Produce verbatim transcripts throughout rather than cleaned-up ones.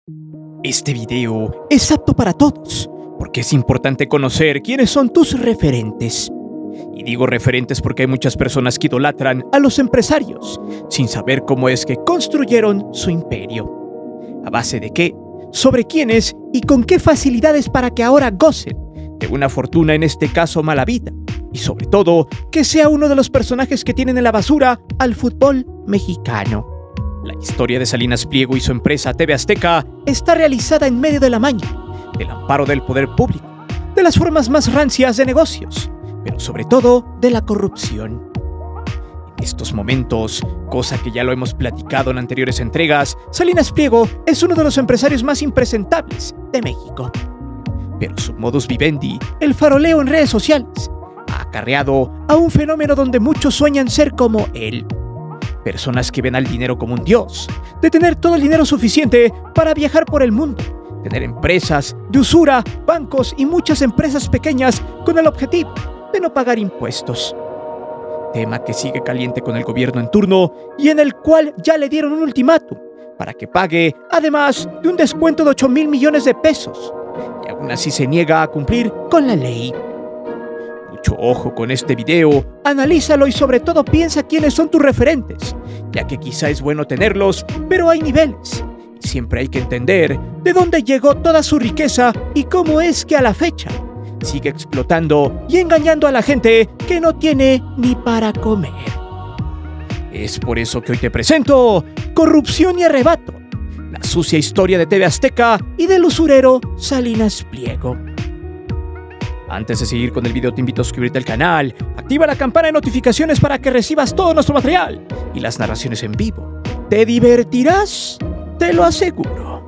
Este video es apto para todos, porque es importante conocer quiénes son tus referentes. Y digo referentes porque hay muchas personas que idolatran a los empresarios, sin saber cómo es que construyeron su imperio. ¿A base de qué? ¿Sobre quiénes? ¿Y con qué facilidades para que ahora gocen de una fortuna, en este caso mala vida? Y sobre todo, que sea uno de los personajes que tienen en la basura al fútbol mexicano. La historia de Salinas Pliego y su empresa T V Azteca está realizada en medio de la maña, del amparo del poder público, de las formas más rancias de negocios, pero sobre todo de la corrupción. En estos momentos, cosa que ya lo hemos platicado en anteriores entregas, Salinas Pliego es uno de los empresarios más impresentables de México. Pero su modus vivendi, el faroleo en redes sociales, ha acarreado a un fenómeno donde muchos sueñan ser como él. Personas que ven al dinero como un dios, de tener todo el dinero suficiente para viajar por el mundo, tener empresas de usura, bancos y muchas empresas pequeñas con el objetivo de no pagar impuestos. Tema que sigue caliente con el gobierno en turno y en el cual ya le dieron un ultimátum para que pague, además de un descuento de ocho mil millones de pesos, y aún así se niega a cumplir con la ley. Mucho ojo con este video, analízalo y sobre todo piensa quiénes son tus referentes, ya que quizá es bueno tenerlos, pero hay niveles, y siempre hay que entender de dónde llegó toda su riqueza y cómo es que a la fecha sigue explotando y engañando a la gente que no tiene ni para comer. Es por eso que hoy te presento Corrupción y Arrebato, la sucia historia de T V Azteca y del usurero Salinas Pliego. Antes de seguir con el video, te invito a suscribirte al canal, activa la campana de notificaciones para que recibas todo nuestro material y las narraciones en vivo. ¿Te divertirás? Te lo aseguro.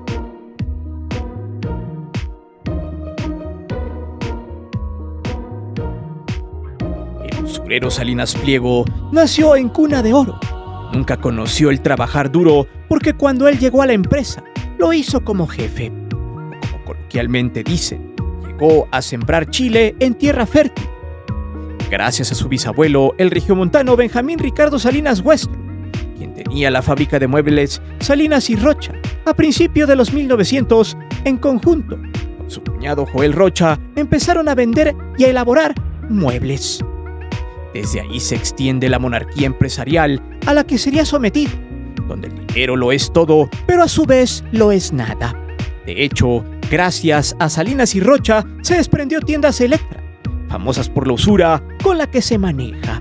El usurero Salinas Pliego nació en cuna de oro. Nunca conoció el trabajar duro porque cuando él llegó a la empresa, lo hizo como jefe. O como coloquialmente dicen, llegó a sembrar chile en tierra fértil. Gracias a su bisabuelo, el regiomontano Benjamín Ricardo Salinas Huestro, quien tenía la fábrica de muebles Salinas y Rocha, a principios de los mil novecientos, en conjunto con su cuñado Joel Rocha, empezaron a vender y a elaborar muebles. Desde ahí se extiende la monarquía empresarial a la que sería sometido, donde el dinero lo es todo, pero a su vez lo es nada. De hecho, gracias a Salinas y Rocha se desprendió Tiendas Electra, famosas por la usura con la que se maneja.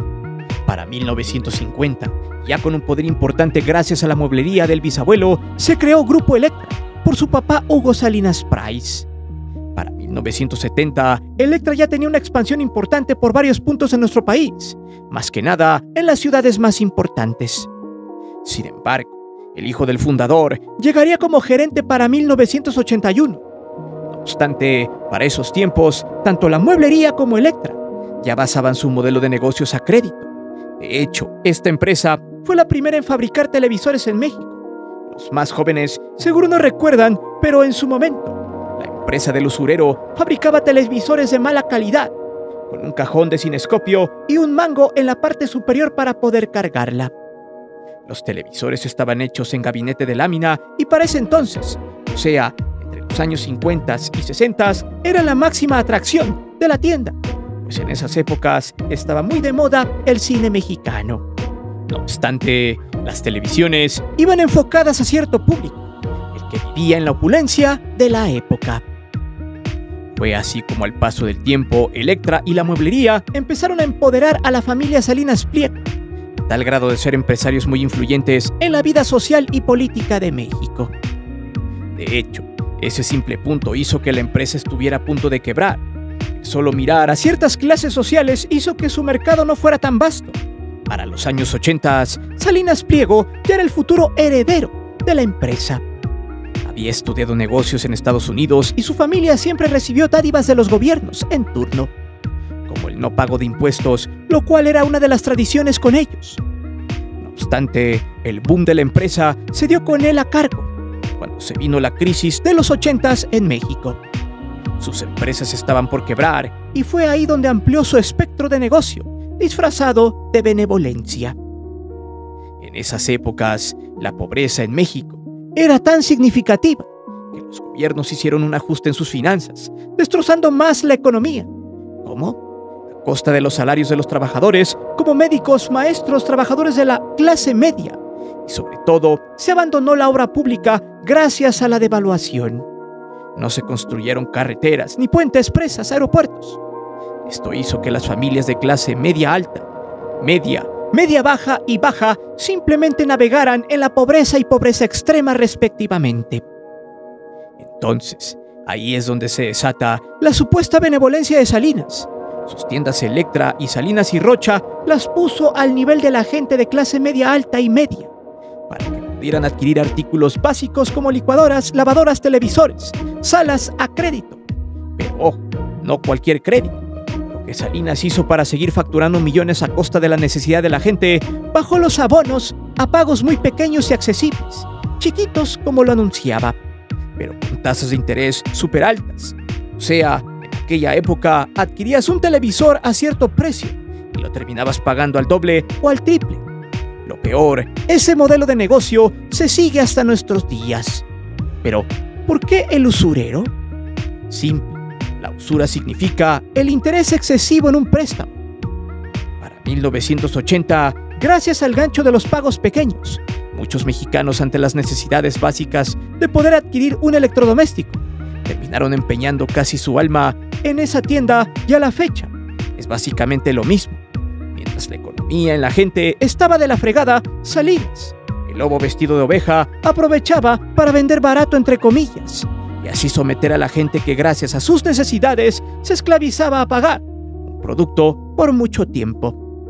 Para mil novecientos cincuenta, ya con un poder importante gracias a la mueblería del bisabuelo, se creó Grupo Electra por su papá Hugo Salinas Price. Para mil novecientos setenta, Electra ya tenía una expansión importante por varios puntos en nuestro país, más que nada en las ciudades más importantes. Sin embargo, el hijo del fundador llegaría como gerente para mil novecientos ochenta y uno. No obstante, para esos tiempos, tanto la mueblería como Electra ya basaban su modelo de negocios a crédito. De hecho, esta empresa fue la primera en fabricar televisores en México. Los más jóvenes seguro no recuerdan, pero en su momento, la empresa del usurero fabricaba televisores de mala calidad, con un cajón de cinescopio y un mango en la parte superior para poder cargarla. Los televisores estaban hechos en gabinete de lámina y para ese entonces, o sea, entre los años cincuenta y sesenta, era la máxima atracción de la tienda, pues en esas épocas estaba muy de moda el cine mexicano. No obstante, las televisiones iban enfocadas a cierto público, el que vivía en la opulencia de la época. Fue así como al paso del tiempo, Electra y la mueblería empezaron a empoderar a la familia Salinas Pliego, a tal grado de ser empresarios muy influyentes en la vida social y política de México. De hecho, ese simple punto hizo que la empresa estuviera a punto de quebrar. Solo mirar a ciertas clases sociales hizo que su mercado no fuera tan vasto. Para los años ochenta, Salinas Pliego ya era el futuro heredero de la empresa. Había estudiado negocios en Estados Unidos y su familia siempre recibió dádivas de los gobiernos en turno, como el no pago de impuestos, lo cual era una de las tradiciones con ellos. No obstante, el boom de la empresa se dio con él a cargo, cuando se vino la crisis de los ochentas en México. Sus empresas estaban por quebrar y fue ahí donde amplió su espectro de negocio, disfrazado de benevolencia. En esas épocas, la pobreza en México era tan significativa que los gobiernos hicieron un ajuste en sus finanzas, destrozando más la economía. ¿Cómo? A costa de los salarios de los trabajadores, como médicos, maestros, trabajadores de la clase media. Y sobre todo, se abandonó la obra pública gracias a la devaluación. No se construyeron carreteras, ni puentes, presas, aeropuertos. Esto hizo que las familias de clase media alta, media, media baja y baja simplemente navegaran en la pobreza y pobreza extrema respectivamente. Entonces, ahí es donde se desata la supuesta benevolencia de Salinas. Sus tiendas Electra y Salinas y Rocha las puso al nivel de la gente de clase media alta y media, para que pudieran adquirir artículos básicos como licuadoras, lavadoras, televisores, salas a crédito. Pero ojo, no cualquier crédito. Lo que Salinas hizo para seguir facturando millones a costa de la necesidad de la gente, bajó los abonos a pagos muy pequeños y accesibles, chiquitos como lo anunciaba, pero con tasas de interés súper altas. O sea, en aquella época adquirías un televisor a cierto precio y lo terminabas pagando al doble o al triple. Lo peor, ese modelo de negocio se sigue hasta nuestros días. Pero, ¿por qué el usurero? Simple, la usura significa el interés excesivo en un préstamo. Para mil novecientos ochenta, gracias al gancho de los pagos pequeños, muchos mexicanos, ante las necesidades básicas de poder adquirir un electrodoméstico, terminaron empeñando casi su alma en esa tienda y a la fecha es básicamente lo mismo. Mientras la economía en la gente estaba de la fregada, Salinas, el lobo vestido de oveja, aprovechaba para vender barato entre comillas y así someter a la gente que gracias a sus necesidades se esclavizaba a pagar un producto por mucho tiempo.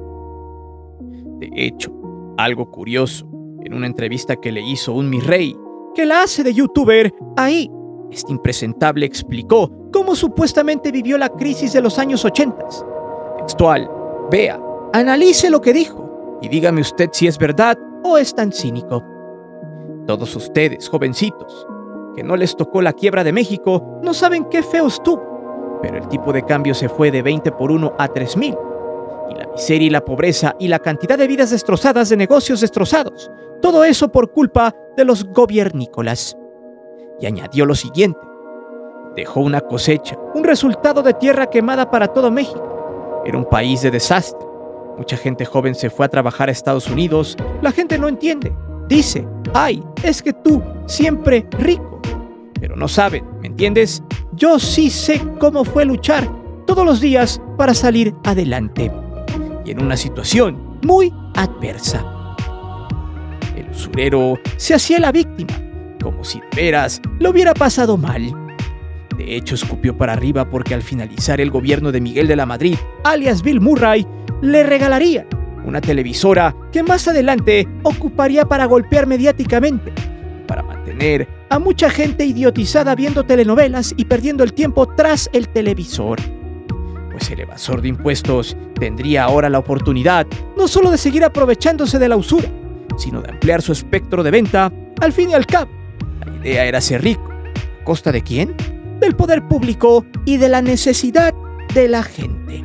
De hecho, algo curioso, en una entrevista que le hizo un mi rey, que la hace de youtuber, ahí este impresentable explicó cómo supuestamente vivió la crisis de los años ochenta. Textual, vea, analice lo que dijo y dígame usted si es verdad o es tan cínico. Todos ustedes, jovencitos, que no les tocó la quiebra de México, no saben qué feo estuvo, pero el tipo de cambio se fue de veinte por uno a tres mil. Y la miseria y la pobreza y la cantidad de vidas destrozadas, de negocios destrozados, todo eso por culpa de los gobiernícolas. Y añadió lo siguiente: dejó una cosecha, un resultado de tierra quemada para todo México. Era un país de desastre. Mucha gente joven se fue a trabajar a Estados Unidos. La gente no entiende. Dice, ay, es que tú, siempre rico. Pero no saben, ¿me entiendes? Yo sí sé cómo fue luchar todos los días para salir adelante. Y en una situación muy adversa. El usurero se hacía la víctima, como si de veras lo hubiera pasado mal. De hecho, escupió para arriba porque al finalizar el gobierno de Miguel de la Madrid, alias Bill Murray, le regalaría una televisora que más adelante ocuparía para golpear mediáticamente, para mantener a mucha gente idiotizada viendo telenovelas y perdiendo el tiempo tras el televisor. Pues el evasor de impuestos tendría ahora la oportunidad no solo de seguir aprovechándose de la usura, sino de ampliar su espectro de venta. Al fin y al cabo, la idea era ser rico. ¿A costa de quién? Del poder público y de la necesidad de la gente.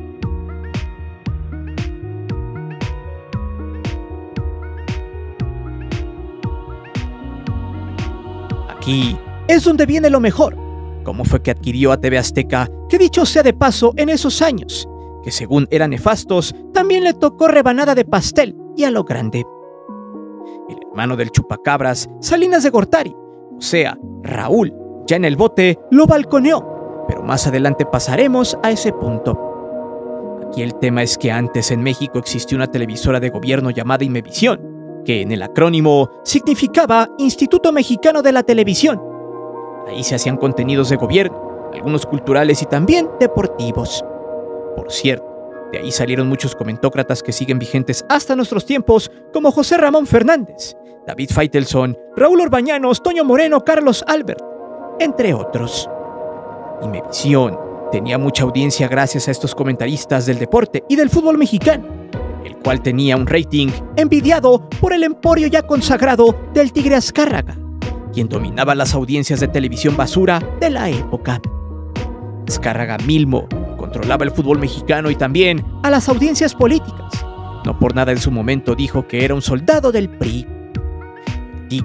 Aquí es donde viene lo mejor. ¿Cómo fue que adquirió a T V Azteca? Que dicho sea de paso, en esos años, que según eran nefastos, también le tocó rebanada de pastel y a lo grande. El hermano del chupacabras, Salinas de Gortari, o sea, Raúl, ya en el bote, lo balconeó, pero más adelante pasaremos a ese punto. Aquí el tema es que antes en México existió una televisora de gobierno llamada Imevisión, que en el acrónimo significaba Instituto Mexicano de la Televisión. Ahí se hacían contenidos de gobierno, algunos culturales y también deportivos. Por cierto, de ahí salieron muchos comentócratas que siguen vigentes hasta nuestros tiempos, como José Ramón Fernández, David Faitelson, Raúl Orbañanos, Toño Moreno, Carlos Albert, entre otros. Imevisión tenía mucha audiencia gracias a estos comentaristas del deporte y del fútbol mexicano, el cual tenía un rating envidiado por el emporio ya consagrado del Tigre Azcárraga, quien dominaba las audiencias de televisión basura de la época. Azcárraga mismo controlaba el fútbol mexicano y también a las audiencias políticas. No por nada en su momento dijo que era un soldado del P R I. El Tigre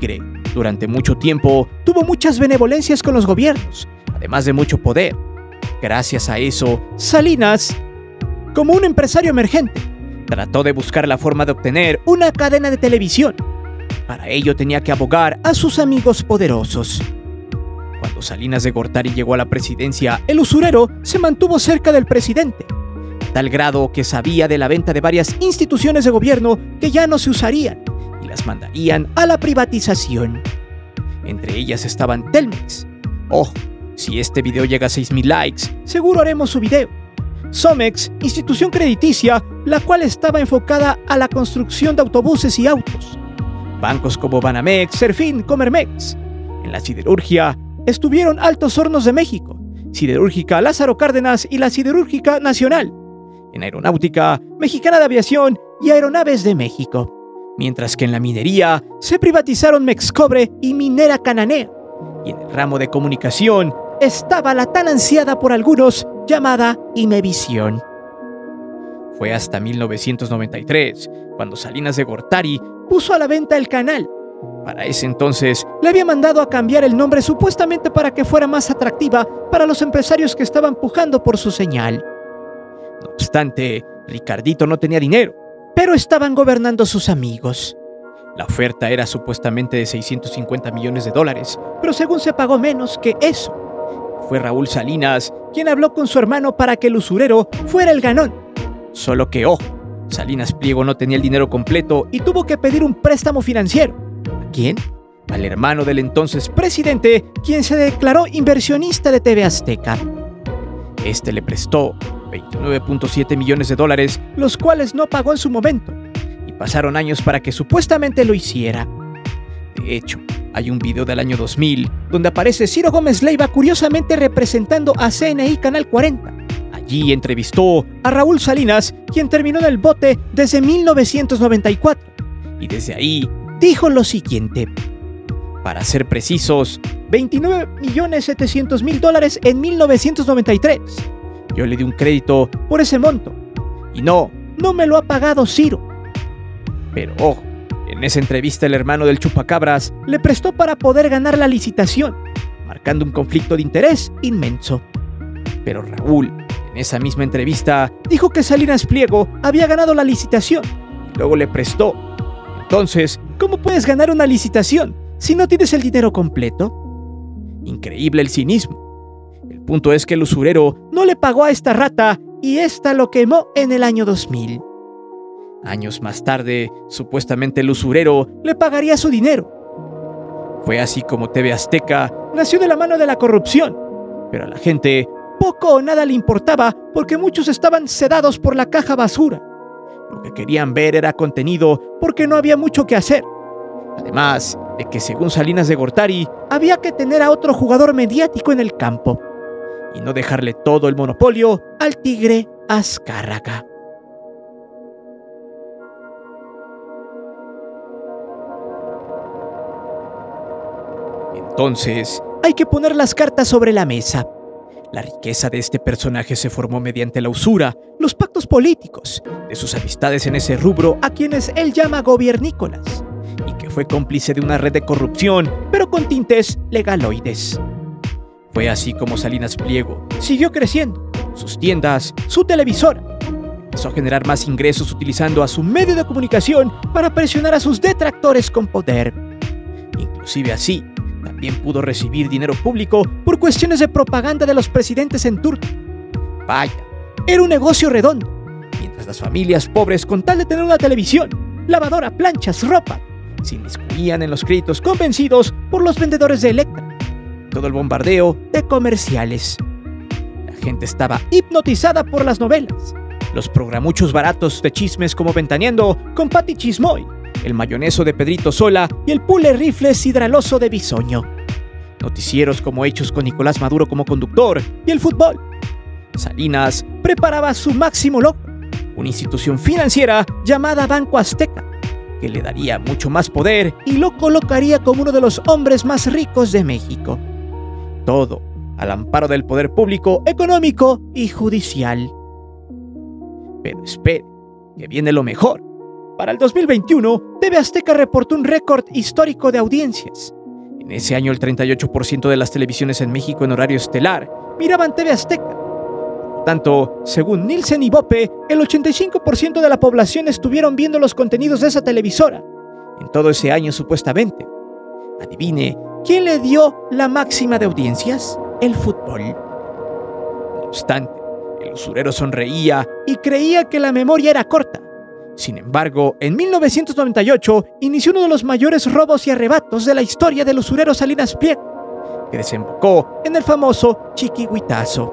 Durante mucho tiempo tuvo muchas benevolencias con los gobiernos, además de mucho poder. Gracias a eso, Salinas, como un empresario emergente, trató de buscar la forma de obtener una cadena de televisión. Para ello tenía que abogar a sus amigos poderosos. Cuando Salinas de Gortari llegó a la presidencia, el usurero se mantuvo cerca del presidente, a tal grado que sabía de la venta de varias instituciones de gobierno que ya no se usarían y las mandarían a la privatización. Entre ellas estaban Telmex. Ojo, si este video llega a seis mil likes, seguro haremos su video. Somex, institución crediticia, la cual estaba enfocada a la construcción de autobuses y autos. Bancos como Banamex, Serfín, Comermex. En la siderurgia estuvieron Altos Hornos de México, Siderúrgica Lázaro Cárdenas y la Siderúrgica Nacional. En aeronáutica, Mexicana de Aviación y Aeronaves de México. Mientras que en la minería se privatizaron Mexcobre y Minera Cananea. Y en el ramo de comunicación estaba la tan ansiada por algunos llamada Imevisión. Fue hasta mil novecientos noventa y tres cuando Salinas de Gortari puso a la venta el canal. Para ese entonces le había mandado a cambiar el nombre supuestamente para que fuera más atractiva para los empresarios que estaban pujando por su señal. No obstante, Ricardito no tenía dinero, pero estaban gobernando sus amigos. La oferta era supuestamente de seiscientos cincuenta millones de dólares, pero según se pagó menos que eso. Fue Raúl Salinas quien habló con su hermano para que el usurero fuera el ganón. Solo que, ojo, Salinas Pliego no tenía el dinero completo y tuvo que pedir un préstamo financiero. ¿A quién? Al hermano del entonces presidente, quien se declaró inversionista de T V Azteca. Este le prestó veintinueve punto siete millones de dólares, los cuales no pagó en su momento, y pasaron años para que supuestamente lo hiciera. De hecho, hay un video del año dos mil donde aparece Ciro Gómez Leiva curiosamente representando a C N I Canal cuarenta. Allí entrevistó a Raúl Salinas, quien terminó en el bote desde mil novecientos noventa y cuatro, y desde ahí dijo lo siguiente. Para ser precisos, veintinueve millones setecientos mil dólares en mil novecientos noventa y tres. Yo le di un crédito por ese monto. Y no, no me lo ha pagado Ciro. Pero ojo, en esa entrevista el hermano del chupacabras le prestó para poder ganar la licitación, marcando un conflicto de interés inmenso. Pero Raúl, en esa misma entrevista, dijo que Salinas Pliego había ganado la licitación y luego le prestó. Entonces, ¿cómo puedes ganar una licitación si no tienes el dinero completo? Increíble el cinismo. El punto es que el usurero no le pagó a esta rata y esta lo quemó en el año dos mil. Años más tarde, supuestamente el usurero le pagaría su dinero. Fue así como T V Azteca nació de la mano de la corrupción, pero a la gente poco o nada le importaba porque muchos estaban sedados por la caja basura. Lo que querían ver era contenido porque no había mucho que hacer. Además de que según Salinas de Gortari, había que tener a otro jugador mediático en el campo y no dejarle todo el monopolio al tigre Azcárraga. Entonces, hay que poner las cartas sobre la mesa. La riqueza de este personaje se formó mediante la usura, los pactos políticos, de sus amistades en ese rubro a quienes él llama gobiernícolas, y que fue cómplice de una red de corrupción, pero con tintes legaloides. Fue así como Salinas Pliego siguió creciendo, sus tiendas, su televisora. Empezó a generar más ingresos utilizando a su medio de comunicación para presionar a sus detractores con poder. Inclusive así, también pudo recibir dinero público por cuestiones de propaganda de los presidentes en turno. Vaya, era un negocio redondo, mientras las familias pobres, con tal de tener una televisión, lavadora, planchas, ropa, se inmiscuían en los créditos convencidos por los vendedores de Electra. Todo el bombardeo de comerciales. La gente estaba hipnotizada por las novelas, los programuchos baratos de chismes como Ventaneando con Pati Chismoy, el mayoneso de Pedrito Sola y el pule rifle sidraloso de Bisoño. Noticieros como Hechos con Nicolás Maduro como conductor y el fútbol. Salinas preparaba su máximo logro, una institución financiera llamada Banco Azteca, que le daría mucho más poder y lo colocaría como uno de los hombres más ricos de México. Todo al amparo del poder público, económico y judicial. Pero espere, que viene lo mejor. Para el dos mil veintiuno, T V Azteca reportó un récord histórico de audiencias, En ese año el treinta y ocho por ciento de las televisiones en México en horario estelar miraban T V Azteca. Por tanto, según Nielsen y Bope, el ochenta y cinco por ciento de la población estuvieron viendo los contenidos de esa televisora en todo ese año supuestamente. Adivine, ¿quién le dio la máxima de audiencias? El fútbol. No obstante, el usurero sonreía y creía que la memoria era corta. Sin embargo, en mil novecientos noventa y ocho inició uno de los mayores robos y arrebatos de la historia del usurero Salinas Pliego, que desembocó en el famoso chiquihuitazo.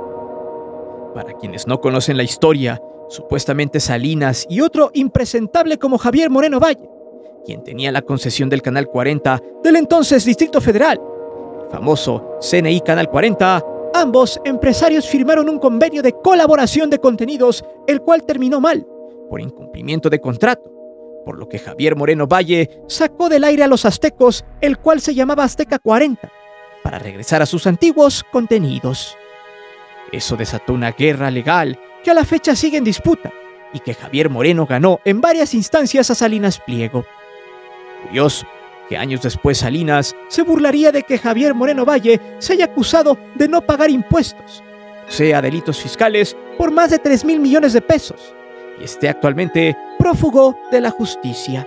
Para quienes no conocen la historia, supuestamente Salinas y otro impresentable como Javier Moreno Valle, quien tenía la concesión del Canal cuarenta del entonces Distrito Federal, el famoso C N I Canal cuarenta, ambos empresarios firmaron un convenio de colaboración de contenidos, el cual terminó mal, por incumplimiento de contrato, por lo que Javier Moreno Valle sacó del aire a los aztecos, el cual se llamaba Azteca cuarenta, para regresar a sus antiguos contenidos. Eso desató una guerra legal que a la fecha sigue en disputa y que Javier Moreno ganó en varias instancias a Salinas Pliego. Curioso que años después Salinas se burlaría de que Javier Moreno Valle se haya acusado de no pagar impuestos, o sea, delitos fiscales, por más de tres mil millones de pesos, y esté actualmente prófugo de la justicia.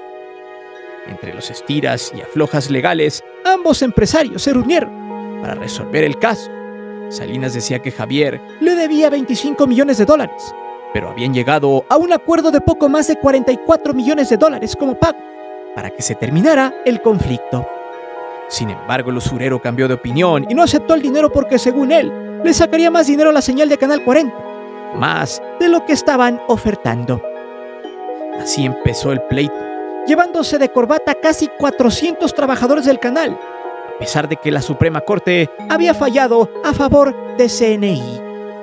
Entre los estiras y aflojas legales, ambos empresarios se reunieron para resolver el caso. Salinas decía que Javier le debía veinticinco millones de dólares, pero habían llegado a un acuerdo de poco más de cuarenta y cuatro millones de dólares como pago para que se terminara el conflicto. Sin embargo, el usurero cambió de opinión y no aceptó el dinero porque, según él, le sacaría más dinero a la señal de Canal cuarenta, más de lo que estaban ofertando. Así empezó el pleito, llevándose de corbata a casi cuatrocientos trabajadores del canal, a pesar de que la Suprema Corte había fallado a favor de C N I.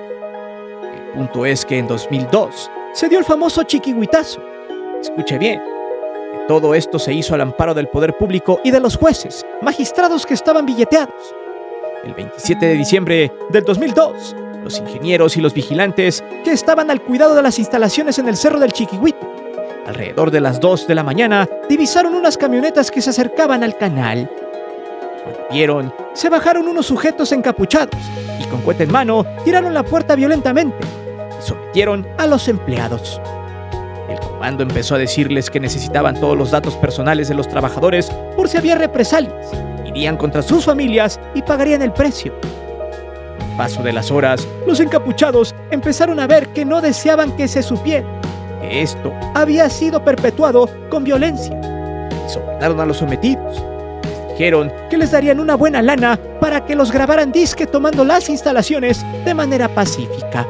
El punto es que en dos mil dos se dio el famoso chiquihuitazo. Escuche bien, que todo esto se hizo al amparo del poder público y de los jueces, magistrados que estaban billeteados. El veintisiete de diciembre del dos mil dos, los ingenieros y los vigilantes que estaban al cuidado de las instalaciones en el Cerro del Chiquihuito, alrededor de las dos de la mañana, divisaron unas camionetas que se acercaban al canal. Cuando vieron, se bajaron unos sujetos encapuchados y con cohete en mano tiraron la puerta violentamente y sometieron a los empleados. El comando empezó a decirles que necesitaban todos los datos personales de los trabajadores por si había represalias, irían contra sus familias y pagarían el precio. Al paso de las horas, los encapuchados empezaron a ver que no deseaban que se supiera que esto había sido perpetuado con violencia y sobornaron a los sometidos. Dijeron que les darían una buena lana para que los grabaran disque tomando las instalaciones de manera pacífica.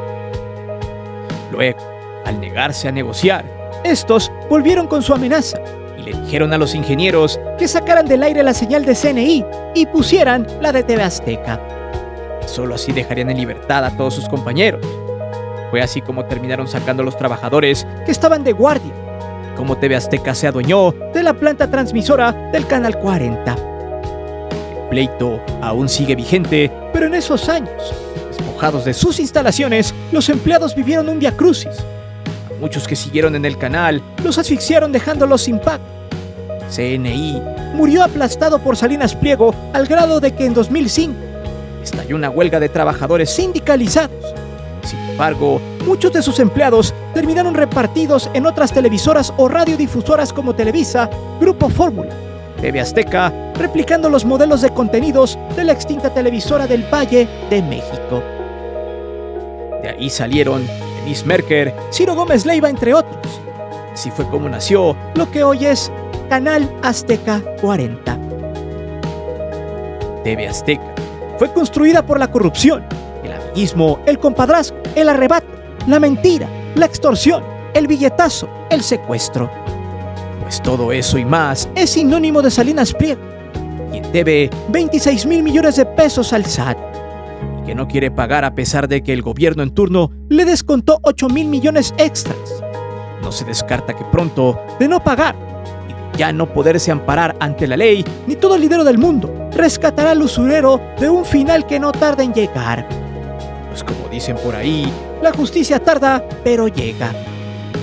Luego, al negarse a negociar, estos volvieron con su amenaza y le dijeron a los ingenieros que sacaran del aire la señal de C N I y pusieran la de T V Azteca. Solo así dejarían en libertad a todos sus compañeros. Fue así como terminaron sacando a los trabajadores que estaban de guardia, y como T V Azteca se adueñó de la planta transmisora del Canal cuarenta. El pleito aún sigue vigente, pero en esos años, despojados de sus instalaciones, los empleados vivieron un viacrucis. A muchos que siguieron en el canal los asfixiaron dejándolos sin pago. C N I murió aplastado por Salinas Pliego al grado de que en dos mil cinco estalló una huelga de trabajadores sindicalizados. Sin embargo, muchos de sus empleados terminaron repartidos en otras televisoras o radiodifusoras como Televisa, Grupo Fórmula, T V Azteca, replicando los modelos de contenidos de la extinta televisora del Valle de México. De ahí salieron Denise Merker, Ciro Gómez Leiva, entre otros. Así fue como nació lo que hoy es Canal Azteca cuarenta. T V Azteca fue construida por la corrupción, el amiguismo, el compadrazgo, el arrebato, la mentira, la extorsión, el billetazo, el secuestro. Pues todo eso y más es sinónimo de Salinas Pliego, quien debe veintiséis mil millones de pesos al S A T y que no quiere pagar a pesar de que el gobierno en turno le descontó ocho mil millones extras. No se descarta que pronto, de no pagar y de ya no poderse amparar ante la ley ni todo el dinero del mundo, rescatará al usurero de un final que no tarda en llegar. Pues como dicen por ahí, la justicia tarda, pero llega.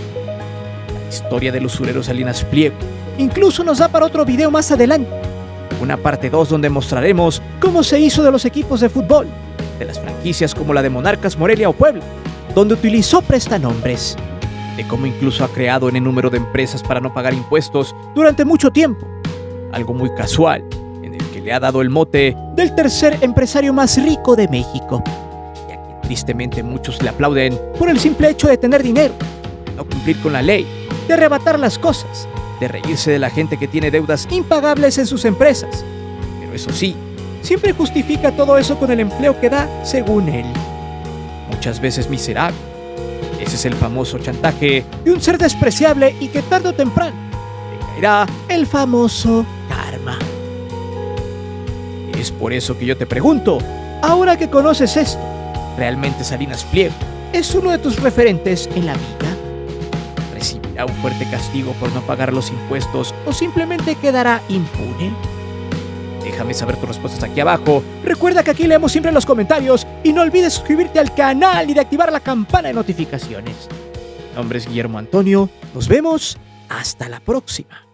La historia del usurero Salinas Pliego incluso nos da para otro video más adelante. una parte dos donde mostraremos cómo se hizo de los equipos de fútbol, de las franquicias como la de Monarcas Morelia o Puebla, donde utilizó prestanombres, de cómo incluso ha creado en el número de empresas para no pagar impuestos durante mucho tiempo, algo muy casual, en el que le ha dado el mote del tercer empresario más rico de México, y a quien tristemente muchos le aplauden por el simple hecho de tener dinero, de no cumplir con la ley, de arrebatar las cosas, de reírse de la gente que tiene deudas impagables en sus empresas. Pero eso sí, siempre justifica todo eso con el empleo que da, según él. Muchas veces miserable. Ese es el famoso chantaje de un ser despreciable y que tarde o temprano le caerá el famoso karma. Es por eso que yo te pregunto, ahora que conoces esto, ¿realmente Salinas Pliego es uno de tus referentes en la vida? ¿Recibirá un fuerte castigo por no pagar los impuestos o simplemente quedará impune? Déjame saber tus respuestas aquí abajo. Recuerda que aquí leemos siempre los comentarios y no olvides suscribirte al canal y de activar la campana de notificaciones. Mi nombre es Guillermo Antonio. Nos vemos hasta la próxima.